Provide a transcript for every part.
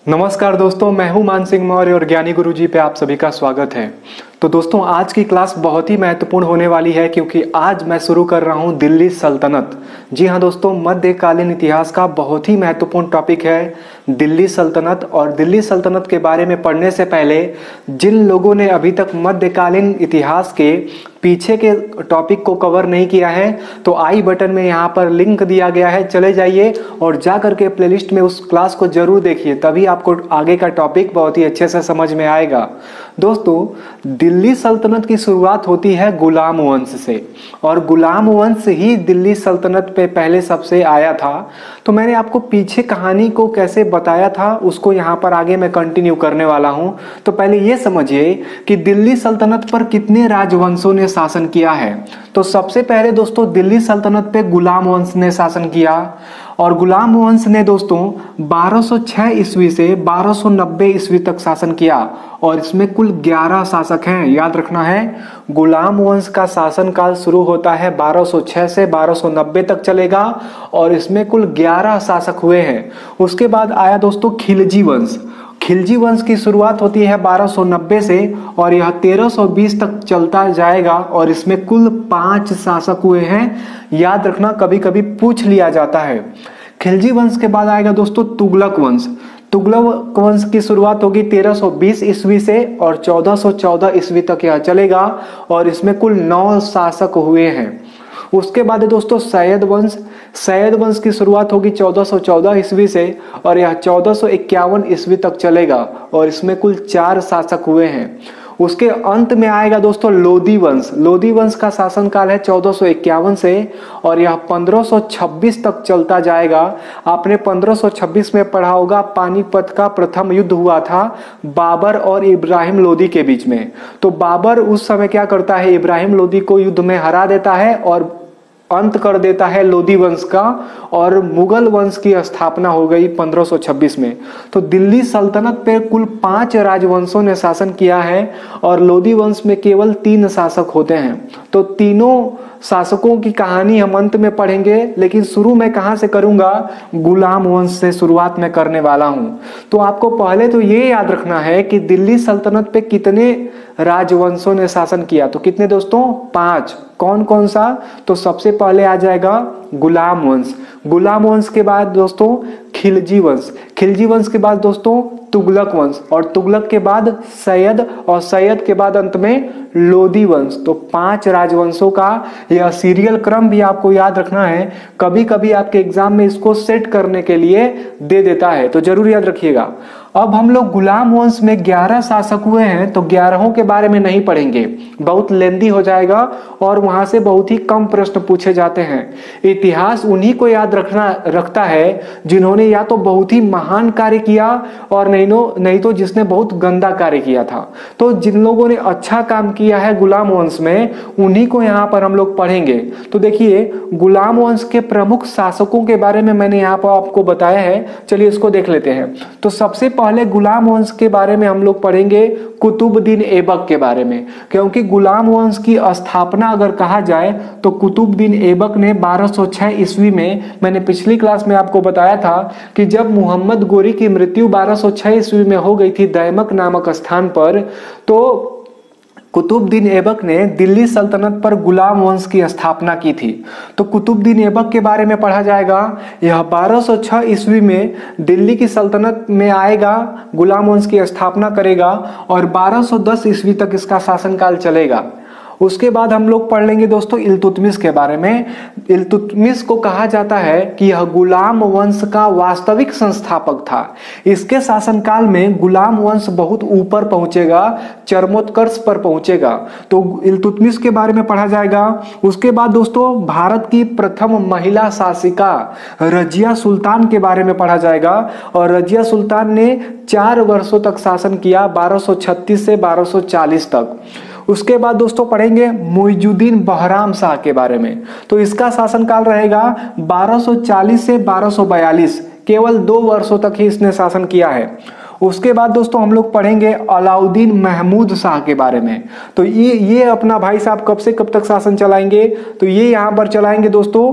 नमस्कार दोस्तों, मैं हूं मान सिंह मौर्य और ज्ञानी गुरुजी पे आप सभी का स्वागत है। तो दोस्तों, आज की क्लास बहुत ही महत्वपूर्ण होने वाली है क्योंकि आज मैं शुरू कर रहा हूं दिल्ली सल्तनत। जी हां दोस्तों, मध्यकालीन इतिहास का बहुत ही महत्वपूर्ण टॉपिक है दिल्ली सल्तनत। और दिल्ली सल्तनत के बारे में पढ़ने से पहले जिन लोगों ने अभी तक मध्यकालीन इतिहास के पीछे के टॉपिक को कवर नहीं किया है तो आई बटन में यहाँ पर लिंक दिया गया है, चले जाइए और जा करके प्लेलिस्ट में उस क्लास को जरूर देखिए, तभी आपको आगे का टॉपिक बहुत ही अच्छे से समझ में आएगा। दोस्तों, दिल्ली सल्तनत की शुरुआत होती है गुलाम वंश से और गुलाम वंश ही दिल्ली सल्तनत पे पहले सबसे आया था। तो मैंने आपको पीछे कहानी को कैसे बताया था उसको यहाँ पर आगे मैं कंटिन्यू करने वाला हूँ। तो पहले ये समझिए कि दिल्ली सल्तनत पर कितने राजवंशों ने शासन किया है। तो सबसे पहले दोस्तों दिल्ली सल्तनत पे गुलाम वंश ने शासन किया और गुलाम वंश ने दोस्तों 1206 ईस्वी से 1290 ईस्वी तक शासन किया और इसमें कुल 11 शासक हैं। याद रखना है, गुलाम वंश का शासन काल शुरू होता है 1206 से 1290 तक चलेगा और इसमें कुल 11 शासक हुए हैं। उसके बाद आया दोस्तों खिलजी वंश। खिलजी वंश की शुरुआत होती है 1290 से और यह 1320 तक चलता जाएगा और इसमें कुल 5 शासक हुए हैं। याद रखना, कभी कभी पूछ लिया जाता है। खिलजी वंश के बाद आएगा दोस्तों तुगलक वंश। तुगलक वंश की शुरुआत होगी 1320 ईस्वी से और 1414 ईस्वी तक यह चलेगा और इसमें कुल 9 शासक हुए हैं। उसके बाद है दोस्तों सैयद वंश। सैयद वंश की शुरुआत होगी 1414 ईस्वी से और यह 1451 ईस्वी तक चलेगा और इसमें कुल 4 शासक हुए हैं। उसके अंत में आएगा दोस्तों लोधी वंश। लोधी वंश का शासनकाल है 1451 से और यह 1526 तक चलता जाएगा। आपने 1526 में पढ़ा होगा, पानीपत का प्रथम युद्ध हुआ था बाबर और इब्राहिम लोधी के बीच में। तो बाबर उस समय क्या करता है, इब्राहिम लोधी को युद्ध में हरा देता है और अंत कर देता है लोधी वंश का और मुगल वंश की स्थापना हो गई 1526 में। तो दिल्ली सल्तनत पे कुल 5 राजवंशों ने शासन किया है और लोधी वंश में केवल 3 शासक होते हैं। तो तीनों शासकों की कहानी हम अंत में पढ़ेंगे, लेकिन शुरू में कहां से करूंगा, गुलाम वंश से शुरुआत में करने वाला हूं। तो आपको पहले तो ये याद रखना है कि दिल्ली सल्तनत पे कितने राजवंशों ने शासन किया। तो कितने दोस्तों, 5। कौन कौन सा, तो सबसे पहले आ जाएगा गुलाम वंश। गुलाम वंश के बाद दोस्तों खिलजी वंश। खिलजी वंश के बाद दोस्तों तुगलक वंश और तुगलक के बाद सैयद और सैयद के बाद अंत में लोधी वंश। तो 5 राजवंशों का यह सीरियल क्रम भी आपको याद रखना है। कभी कभी आपके एग्जाम में इसको सेट करने के लिए दे देता है, तो जरूर याद रखिएगा। अब हम लोग गुलाम वंश में 11 शासक हुए हैं तो 11 के बारे में नहीं पढ़ेंगे, बहुत लेंदी हो जाएगा और वहां से बहुत ही कम प्रश्न पूछे जाते हैं। इतिहास उन्हीं को याद रखता है जिन्होंने या तो बहुत ही महान कार्य किया और नहीं तो जिसने बहुत गंदा कार्य किया था। तो जिन लोगों ने अच्छा काम किया है गुलाम वंश में, उन्हीं को यहाँ पर हम लोग पढ़ेंगे। तो देखिए, गुलाम वंश के प्रमुख शासकों के बारे में मैंने यहाँ पर आपको बताया है। चलिए इसको देख लेते हैं। तो सबसे पहले गुलाम वंश के बारे में हम लोग पढ़ेंगे कुतुबुद्दीन ऐबक के बारे में, क्योंकि गुलाम वंश की स्थापना अगर कहा जाए तो कुतुबुद्दीन ऐबक ने 1206 ईस्वी में, मैंने पिछली क्लास में आपको बताया था कि जब मोहम्मद गोरी की मृत्यु 1206 ईस्वी में हो गई थी दैमक नामक स्थान पर, तो कुतुबुद्दीन ऐबक ने दिल्ली सल्तनत पर गुलाम वंश की स्थापना की थी। तो कुतुबुद्दीन ऐबक के बारे में पढ़ा जाएगा। यह 1206 ईस्वी में दिल्ली की सल्तनत में आएगा, गुलाम वंश की स्थापना करेगा और 1210 ईस्वी तक इसका शासनकाल चलेगा। उसके बाद हम लोग पढ़ लेंगे दोस्तों इल्तुतमिश के बारे में। इल्तुतमिश को कहा जाता है कि यह गुलाम वंश का वास्तविक संस्थापक था। इसके शासनकाल में गुलाम वंश बहुत ऊपर पहुंचेगा, चरमोत्कर्ष पर पहुंचेगा। तो इल्तुतमिश के बारे में पढ़ा जाएगा। उसके बाद दोस्तों भारत की प्रथम महिला शासिका रजिया सुल्तान के बारे में पढ़ा जाएगा और रजिया सुल्तान ने 4 वर्षों तक शासन किया, 1236 से 1240 तक। उसके बाद दोस्तों पढ़ेंगे मुइजुद्दीन बहराम शाह के बारे में। तो इसका शासनकाल रहेगा 1240 से 1242, केवल 2 वर्षों तक ही इसने शासन किया है। उसके बाद दोस्तों हम लोग पढ़ेंगे अलाउद्दीन महमूद शाह के बारे में। तो ये अपना भाई साहब कब से कब तक शासन चलाएंगे, तो ये यहाँ पर चलाएंगे दोस्तों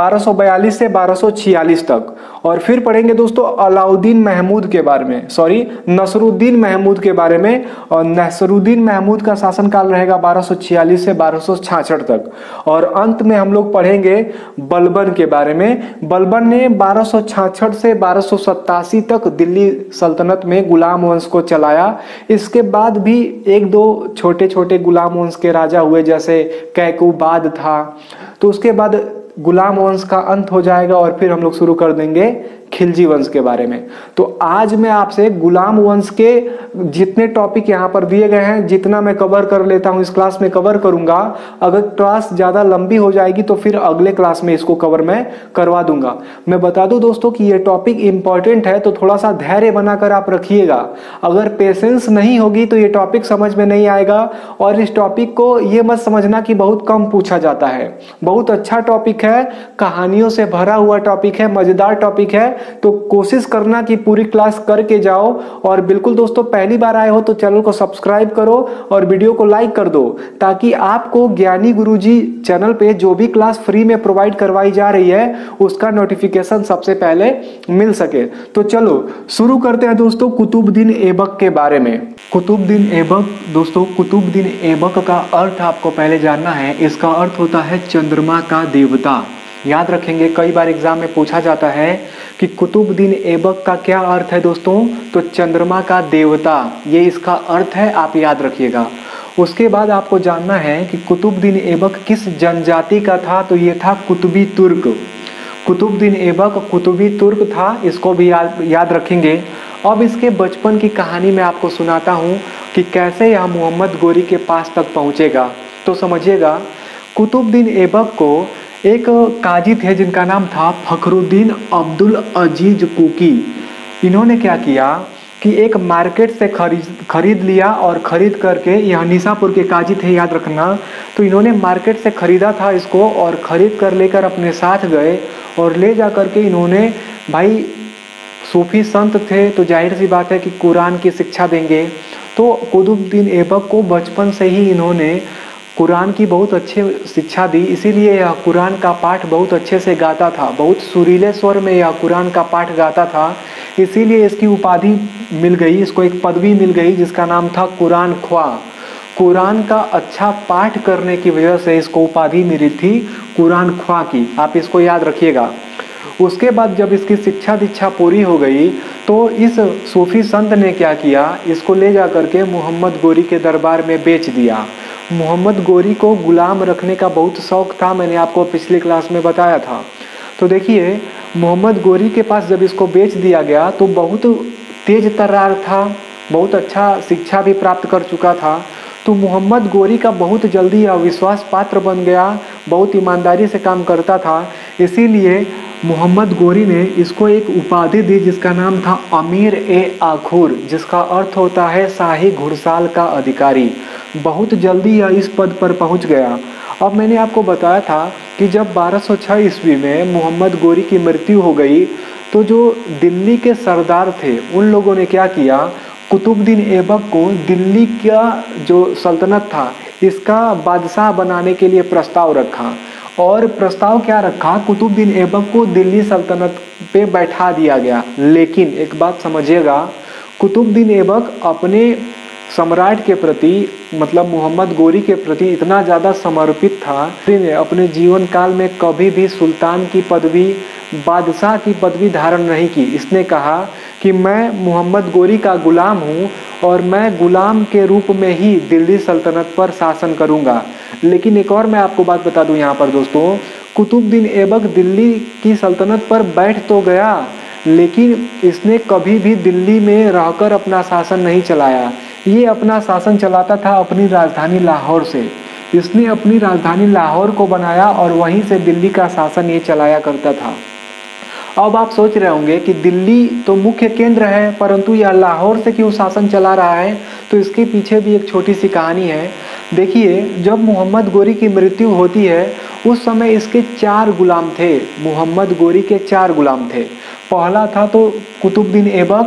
1242 से 1246 तक। और फिर पढ़ेंगे दोस्तों अलाउद्दीन महमूद के बारे में, सॉरी नसरुद्दीन महमूद के बारे में। और नसरुद्दीन महमूद का शासनकाल रहेगा 1246 से 1266 तक। और अंत में हम लोग पढ़ेंगे बलबन के बारे में। बलबन ने 1266 से 1287 तक दिल्ली सल्तनत में गुलाम वंश को चलाया। इसके बाद भी एक दो छोटे छोटे गुलाम वंश के राजा हुए, जैसे कैकुबाद था। तो उसके बाद गुलाम वंश का अंत हो जाएगा और फिर हम लोग शुरू कर देंगे खिलजी वंश के बारे में। तो आज मैं आपसे गुलाम वंश के जितने टॉपिक यहाँ पर दिए गए हैं, जितना मैं कवर कर लेता हूँ इस क्लास में कवर करूंगा। अगर क्लास ज़्यादा लंबी हो जाएगी तो फिर अगले क्लास में इसको कवर मैं करवा दूंगा। मैं बता दूं दोस्तों कि ये टॉपिक इंपॉर्टेंट है, तो थोड़ा सा धैर्य बनाकर आप रखिएगा। अगर पेशेंस नहीं होगी तो ये टॉपिक समझ में नहीं आएगा। और इस टॉपिक को ये मत समझना कि बहुत कम पूछा जाता है, बहुत अच्छा टॉपिक है, कहानियों से भरा हुआ टॉपिक है, मजेदार टॉपिक है। तो कोशिश करना कि पूरी क्लास करके जाओ। और बिल्कुल दोस्तों पहली बार आए हो तो चैनल को सब्सक्राइब करो और वीडियो को लाइक कर दो, ताकि आपको ज्ञानी गुरुजी चैनल पे जो भी क्लास फ्री में प्रोवाइड करवाई जा रही है उसका नोटिफिकेशन सबसे पहले मिल सके। तो चलो शुरू करते हैं दोस्तों कुतुबुद्दीन ऐबक के बारे में। कुतुबुद्दीन ऐबक दोस्तों, कुतुबुद्दीन ऐबक का अर्थ आपको पहले जानना है। इसका अर्थ होता है चंद्रमा का देवता। याद रखेंगे, कई बार एग्जाम में पूछा जाता है कि कुतुबुद्दीन ऐबक का क्या अर्थ है दोस्तों, तो चंद्रमा का देवता, ये इसका अर्थ है, आप याद रखिएगा। उसके बाद आपको जानना है कि कुतुबुद्दीन ऐबक किस जनजाति का था, तो ये था कुतुबी तुर्क। कुतुबुद्दीन ऐबक कुतुबी तुर्क था, इसको भी याद रखेंगे। अब इसके बचपन की कहानी मैं आपको सुनाता हूँ कि कैसे यह मोहम्मद गोरी के पास तक पहुँचेगा। तो समझिएगा, कुतुबुद्दीन ऐबक को एक काजी थे जिनका नाम था फखरुद्दीन अब्दुल अजीज कुकी। इन्होंने क्या किया कि एक मार्केट से खरीद लिया और खरीद करके, यहाँ निशापुर के काजी थे याद रखना। तो इन्होंने मार्केट से खरीदा था इसको और खरीद कर लेकर अपने साथ गए और ले जा करके इन्होंने, भाई सूफी संत थे तो जाहिर सी बात है कि कुरान की शिक्षा देंगे। तो कुतुबुद्दीन ऐबक को बचपन से ही इन्होंने कुरान की बहुत अच्छी शिक्षा दी, इसीलिए यह कुरान का पाठ बहुत अच्छे से गाता था, बहुत सुरीले स्वर में यह कुरान का पाठ गाता था। इसीलिए इसकी उपाधि मिल गई, इसको एक पदवी मिल गई जिसका नाम था कुरान ख्वा। कुरान का अच्छा पाठ करने की वजह से इसको उपाधि मिली थी कुरान ख्वा की, आप इसको याद रखिएगा। उसके बाद जब इसकी शिक्षा दीक्षा पूरी हो गई तो इस सूफी संत ने क्या किया, इसको ले जा करके मोहम्मद गोरी के दरबार में बेच दिया। मोहम्मद गोरी को गुलाम रखने का बहुत शौक था, मैंने आपको पिछली क्लास में बताया था। तो देखिए, मोहम्मद गोरी के पास जब इसको बेच दिया गया तो बहुत तेज तर्रार था, बहुत अच्छा शिक्षा भी प्राप्त कर चुका था। तो मोहम्मद गोरी का बहुत जल्दी अविश्वास पात्र बन गया, बहुत ईमानदारी से काम करता था। इसीलिए मोहम्मद गोरी ने इसको एक उपाधि दी जिसका नाम था अमीर ए आखुर, जिसका अर्थ होता है शाही घुड़साल का अधिकारी। बहुत जल्दी यह इस पद पर पहुंच गया। अब मैंने आपको बताया था कि जब 1206 ईस्वी में मोहम्मद गोरी की मृत्यु हो गई तो जो दिल्ली के सरदार थे उन लोगों ने क्या किया, कुतुबुद्दीन ऐबक को दिल्ली का जो सल्तनत था इसका बादशाह बनाने के लिए प्रस्ताव रखा। और प्रस्ताव क्या रखा, कुतुबुद्दीन ऐबक को दिल्ली सल्तनत पे बैठा दिया गया। लेकिन एक बात समझिएगा, कुतुबुद्दीन ऐबक अपने सम्राट के प्रति, मतलब मोहम्मद गोरी के प्रति इतना ज़्यादा समर्पित था, ने अपने जीवन काल में कभी भी सुल्तान की पदवी, बादशाह की पदवी धारण नहीं की। इसने कहा कि मैं मोहम्मद गोरी का गुलाम हूँ और मैं गुलाम के रूप में ही दिल्ली सल्तनत पर शासन करूँगा। लेकिन एक और मैं आपको बात बता दूँ यहाँ पर दोस्तों, कुतुबुद्दीन ऐबक दिल्ली की सल्तनत पर बैठ तो गया, लेकिन इसने कभी भी दिल्ली में रहकर अपना शासन नहीं चलाया। ये अपना शासन चलाता था अपनी राजधानी लाहौर से। इसने अपनी राजधानी लाहौर को बनाया और वहीं से दिल्ली का शासन ये चलाया करता था। अब आप सोच रहे होंगे कि दिल्ली तो मुख्य केंद्र है, परंतु यह लाहौर से क्यों शासन चला रहा है, तो इसके पीछे भी एक छोटी सी कहानी है। देखिए, जब मोहम्मद गोरी की मृत्यु होती है उस समय इसके 4 गुलाम थे। मोहम्मद गोरी के 4 गुलाम थे। पहला था तो कुतुबुद्दीन ऐबक,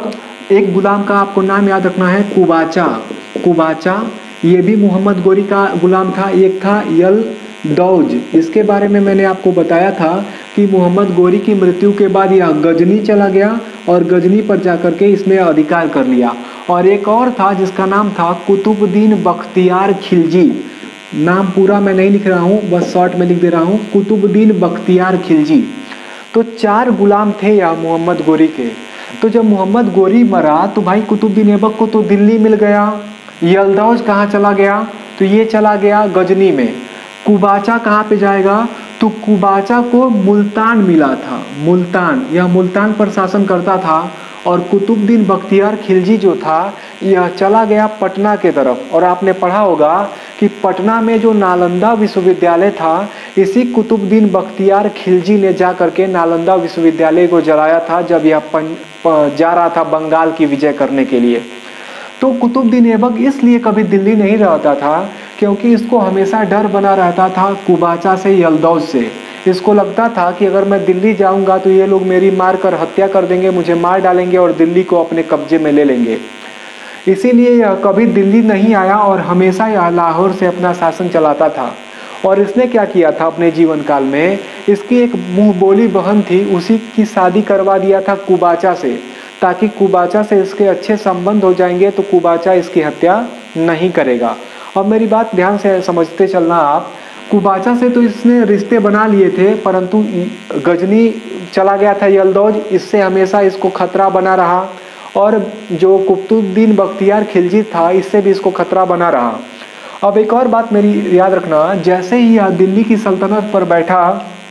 एक गुलाम का आपको नाम याद रखना है, कुबाचा। कुबाचा ये भी मोहम्मद गोरी का गुलाम था। एक था यलदौज, इसके बारे में मैंने आपको बताया था कि मोहम्मद गोरी की मृत्यु के बाद यह गजनी चला गया और गजनी पर जाकर के इसने अधिकार कर लिया। और एक और था जिसका नाम था कुतुबुद्दीन बख्तियार खिलजी। नाम पूरा मैं नहीं लिख रहा हूँ, बस शॉर्ट में लिख दे रहा हूँ, कुतुबुद्दीन बख्तियार खिलजी। तो 4 गुलाम थे या मोहम्मद गोरी के। तो जब मोहम्मद गोरी मरा तो भाई कुतुबुद्दीन ऐबक को तो दिल्ली मिल गया। यलदौज कहाँ चला गया, तो ये चला गया गजनी में। कुबाचा कहाँ पे जाएगा, तो कुबाचा को मुल्तान मिला था। मुल्तान, यह मुल्तान पर शासन करता था। और कुतुबुद्दीन बख्तियार खिलजी जो था यह चला गया पटना के तरफ। और आपने पढ़ा होगा कि पटना में जो नालंदा विश्वविद्यालय था, इसी कुतुबुद्दीन बख्तियार खिलजी ने जा करके नालंदा विश्वविद्यालय को जलाया था जब यह जा रहा था बंगाल की विजय करने के लिए। तो कुतुबुद्दीन ऐबक इसलिए कभी दिल्ली नहीं रहता था क्योंकि इसको हमेशा डर बना रहता था कुबाचा से, यलदौज से। इसको लगता था कि अगर मैं दिल्ली जाऊंगा तो ये लोग मेरी मार कर हत्या कर देंगे, मुझे मार डालेंगे और दिल्ली को अपने कब्जे में ले लेंगे। इसीलिए यह कभी दिल्ली नहीं आया और हमेशा यह लाहौर से अपना शासन चलाता था। और इसने क्या किया था अपने जीवन काल में, इसकी एक मुंह बोली बहन थी, उसी की शादी करवा दिया था कुबाचा से, ताकि कुबाचा से इसके अच्छे संबंध हो जाएंगे तो कुबाचा इसकी हत्या नहीं करेगा। अब मेरी बात ध्यान से समझते चलना आप। कुबाचा से तो इसने रिश्ते बना लिए थे, परंतु गजनी चला गया था यलदौज, इससे हमेशा इसको खतरा बना रहा। और जो कुतुबुद्दीन बख्तियार खिलजी था, इससे भी इसको खतरा बना रहा। अब एक और बात मेरी याद रखना, जैसे ही यह दिल्ली की सल्तनत पर बैठा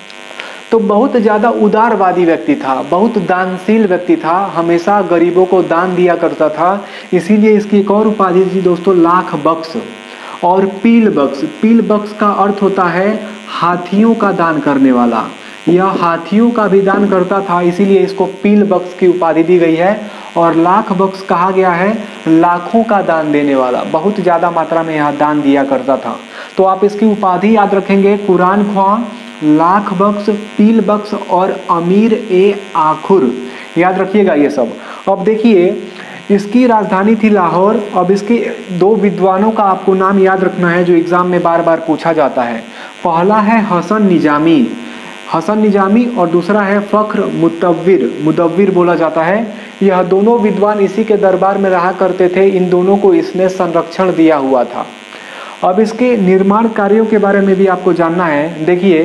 तो बहुत ज़्यादा उदारवादी व्यक्ति था, बहुत दानशील व्यक्ति था, हमेशा गरीबों को दान दिया करता था। इसीलिए इसकी एक और उपाधि थी दोस्तों, लाख बख्श और पील बख्श। पील बख्श का अर्थ होता है हाथियों का दान करने वाला। यह हाथियों का भी दान करता था, इसीलिए इसको पील बख्श की उपाधि दी गई है। और लाख बख्श कहा गया है लाखों का दान देने वाला, बहुत ज़्यादा मात्रा में यह दान दिया करता था। तो आप इसकी उपाधि याद रखेंगे, कुरान ख्वां, लाख बख्श, पील बख्श और अमीर ए आखुर। याद रखिएगा ये सब। अब देखिए, इसकी राजधानी थी लाहौर। अब इसके 2 विद्वानों का आपको नाम याद रखना है जो एग्जाम में बार बार पूछा जाता है। पहला है हसन निजामी, हसन निजामी, और दूसरा है फ़ख्र मुतव्विर, मुदव्विर बोला जाता है। यह दोनों विद्वान इसी के दरबार में रहा करते थे। इन दोनों को इसने संरक्षण दिया हुआ था। अब इसके निर्माण कार्यों के बारे में भी आपको जानना है। देखिए,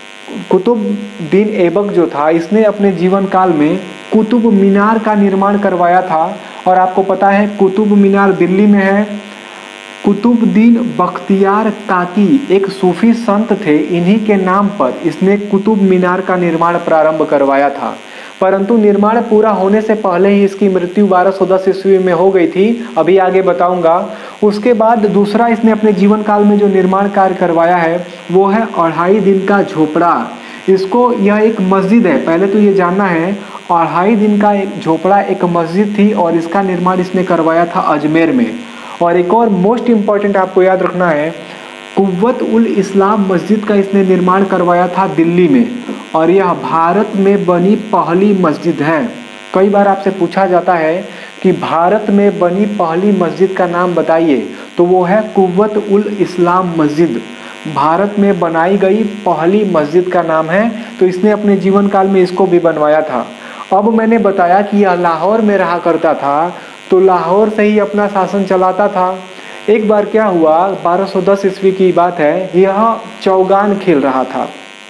कुतुबुद्दीन ऐबक जो था, इसने अपने जीवन काल में कुतुब मीनार का निर्माण करवाया था। और आपको पता है कुतुब मीनार दिल्ली में है। कुतुबुद्दीन बख्तियार काकी एक सूफी संत थे, इन्हीं के नाम पर इसने कुतुब मीनार का निर्माण प्रारंभ करवाया था। परंतु निर्माण पूरा होने से पहले ही इसकी मृत्यु 1210 ईस्वी में हो गई थी, अभी आगे बताऊंगा। उसके बाद दूसरा इसने अपने जीवन काल में जो निर्माण कार्य करवाया है वो है 2.5 दिन का झोपड़ा। इसको, यह एक मस्जिद है, पहले तो ये जानना है। 2.5 दिन का एक झोपड़ा एक मस्जिद थी और इसका निर्माण इसने करवाया था अजमेर में। और एक और मोस्ट इम्पॉर्टेंट आपको याद रखना है, कुव्वत उल इस्लाम मस्जिद का इसने निर्माण करवाया था दिल्ली में। और यह भारत में बनी पहली मस्जिद है। कई बार आपसे पूछा जाता है कि भारत में बनी पहली मस्जिद का नाम बताइए, तो वो है कुव्वत उल इस्लाम मस्जिद। भारत में बनाई गई पहली मस्जिद का नाम है। तो इसने अपने जीवन काल में इसको भी बनवाया था। अब मैंने बताया कि यह लाहौर में रहा करता था, तो लाहौर से ही अपना शासन चलाता था। एक बार क्या हुआ, 1210 ईस्वी की बात है, यह चौगान खेल रहा था।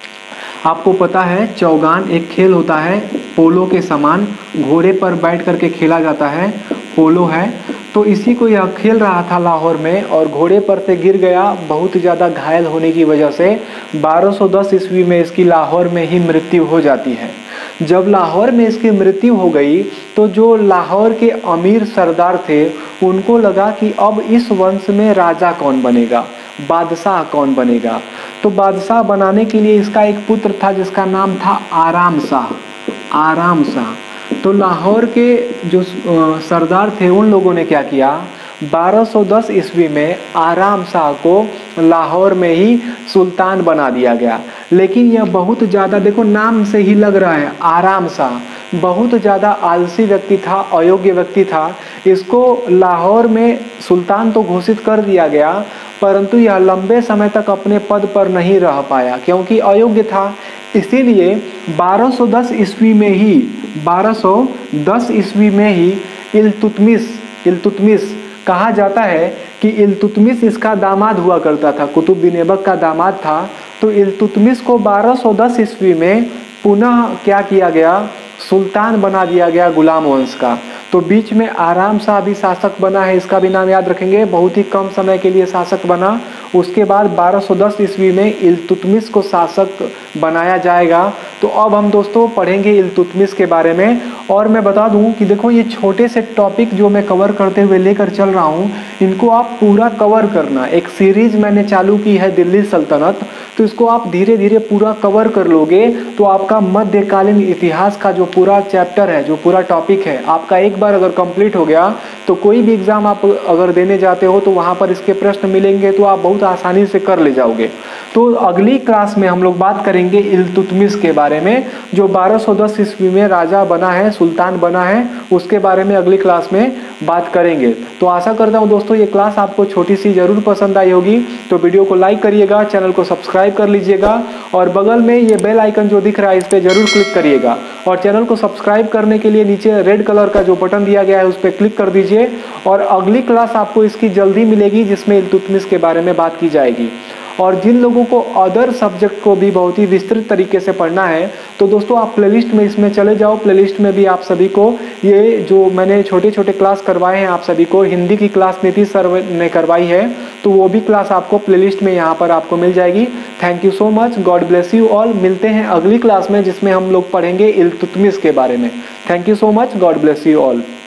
आपको पता है चौगान एक खेल होता है पोलो के समान, घोड़े पर बैठ करके खेला जाता है, पोलो है। तो इसी को यह खेल रहा था लाहौर में और घोड़े पर से गिर गया, बहुत ज़्यादा घायल होने की वजह से 1210 ईस्वी में इसकी लाहौर में ही मृत्यु हो जाती है। जब लाहौर में इसकी मृत्यु हो गई तो जो लाहौर के अमीर सरदार थे उनको लगा कि अब इस वंश में राजा कौन बनेगा, बादशाह कौन बनेगा। तो बादशाह बनाने के लिए इसका एक पुत्र था जिसका नाम था आराम शाह, आराम शाह। तो लाहौर के जो सरदार थे उन लोगों ने क्या किया, 1210 ईस्वी में आराम शाह को लाहौर में ही सुल्तान बना दिया गया। लेकिन यह बहुत ज़्यादा, देखो नाम से ही लग रहा है आराम शाह, बहुत ज़्यादा आलसी व्यक्ति था, अयोग्य व्यक्ति था। इसको लाहौर में सुल्तान तो घोषित कर दिया गया, परंतु यह लंबे समय तक अपने पद पर नहीं रह पाया क्योंकि अयोग्य था। इसीलिए 1210 ईस्वी में ही 1210 ईस्वी में ही इल्तुतमिश कहा जाता है कि इल्तुतमिश इसका दामाद हुआ करता था, कुतुबुद्दीन ऐबक का दामाद था। तो इल्तुतमिश को 1210 ईस्वी में पुनः क्या किया गया, सुल्तान बना दिया गया गुलाम वंश का। तो बीच में आराम सा अभी शासक बना है, इसका भी नाम याद रखेंगे, बहुत ही कम समय के लिए शासक बना। उसके बाद 1210 ईस्वी में इल्तुतमिश को शासक बनाया जाएगा। तो अब हम दोस्तों पढ़ेंगे इल्तुतमिश के बारे में। और मैं बता दूं कि देखो ये छोटे से टॉपिक जो मैं कवर करते हुए लेकर चल रहा हूं, इनको आप पूरा कवर करना। एक सीरीज मैंने चालू की है दिल्ली सल्तनत, तो इसको आप धीरे धीरे पूरा कवर कर लोगे तो आपका मध्यकालीन इतिहास का जो पूरा चैप्टर है, जो पूरा टॉपिक है, आपका एक बार अगर कंप्लीट हो गया तो कोई भी एग्जाम आप अगर देने जाते हो तो वहां पर इसके प्रश्न मिलेंगे तो आप बहुत आसानी से कर ले जाओगे। तो अगली क्लास में हम लोग बात करेंगे इल्तुतमिश के बारे में, जो 1210 ईस्वी में राजा बना है, सुल्तान बना है, उसके बारे में अगली क्लास में बात करेंगे। तो आशा करता हूं दोस्तों ये क्लास आपको छोटी सी जरूर पसंद आई होगी। तो वीडियो को लाइक करिएगा, चैनल को सब्सक्राइब कर लीजिएगा और बगल में ये बेल आइकन जो दिख रहा है इस पर जरूर क्लिक करिएगा। और चैनल को सब्सक्राइब करने के लिए नीचे रेड कलर का जो बटन दिया गया है उस पर क्लिक कर दीजिए। और अगली क्लास आपको इसकी जल्दी मिलेगी जिसमें इल्तुतमिश के बारे में बात की जाएगी। और जिन लोगों को अदर सब्जेक्ट को भी बहुत ही विस्तृत तरीके से पढ़ना है तो दोस्तों आप प्लेलिस्ट में इसमें चले जाओ। प्लेलिस्ट में भी आप सभी को ये जो मैंने छोटे छोटे क्लास करवाए हैं, आप सभी को हिंदी की क्लास नीतीश सर ने करवाई है, तो वो भी क्लास आपको प्लेलिस्ट में यहाँ पर आपको मिल जाएगी। Thank you so much, God bless you all. मिलते हैं अगली क्लास में जिसमें हम लोग पढ़ेंगे इल्तुतमिश के बारे में। Thank you so much, God bless you all.